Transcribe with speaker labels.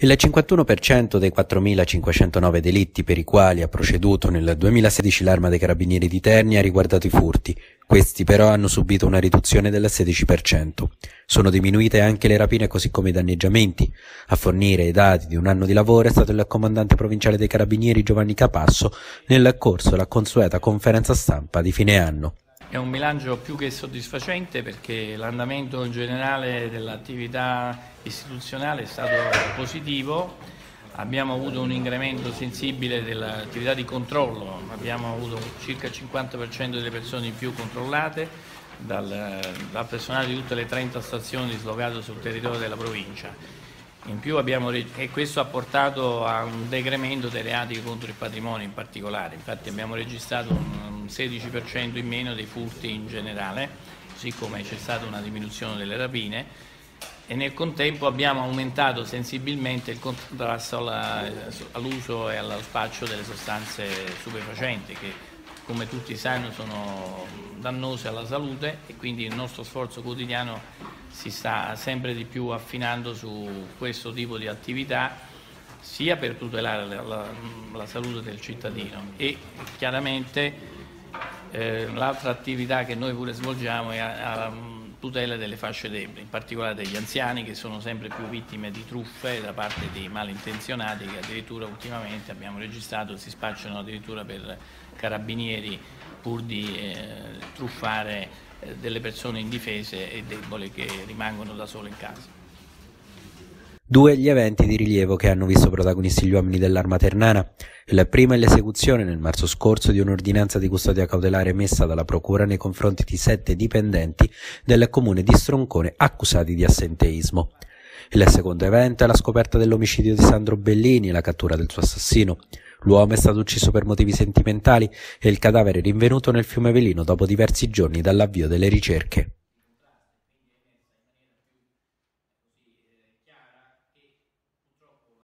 Speaker 1: Il 51% dei 4.509 delitti per i quali ha proceduto nel 2016 l'Arma dei Carabinieri di Terni ha riguardato i furti. Questi però hanno subito una riduzione del 16%. Sono diminuite anche le rapine così come i danneggiamenti. A fornire i dati di un anno di lavoro è stato il comandante provinciale dei Carabinieri Giovanni Capasso nel corso della consueta conferenza stampa di fine anno.
Speaker 2: È un bilancio più che soddisfacente perché l'andamento generale dell'attività istituzionale è stato positivo, abbiamo avuto un incremento sensibile dell'attività di controllo, abbiamo avuto circa il 50% delle persone in più controllate dal personale di tutte le 30 stazioni dislocate sul territorio della provincia. In più e questo ha portato a un decremento dei reati contro il patrimonio in particolare, infatti abbiamo registrato un 16% in meno dei furti in generale, così come c'è stata una diminuzione delle rapine e nel contempo abbiamo aumentato sensibilmente il contrasto all'uso e allo spaccio delle sostanze stupefacenti che, come tutti sanno, sono dannose alla salute e quindi il nostro sforzo quotidiano si sta sempre di più affinando su questo tipo di attività sia per tutelare la salute del cittadino e chiaramente l'altra attività che noi pure svolgiamo è a tutela delle fasce deboli, in particolare degli anziani che sono sempre più vittime di truffe da parte di malintenzionati che addirittura ultimamente abbiamo registrato si spacciano addirittura per carabinieri pur di truffare delle persone indifese e deboli che rimangono da sole in casa.
Speaker 1: Due gli eventi di rilievo che hanno visto protagonisti gli uomini dell'Arma Ternana. Il primo è l'esecuzione nel marzo scorso di un'ordinanza di custodia cautelare emessa dalla Procura nei confronti di 7 dipendenti del comune di Stroncone accusati di assenteismo. Il secondo evento è la scoperta dell'omicidio di Sandro Bellini e la cattura del suo assassino. L'uomo è stato ucciso per motivi sentimentali e il cadavere è rinvenuto nel fiume Velino dopo diversi giorni dall'avvio delle ricerche.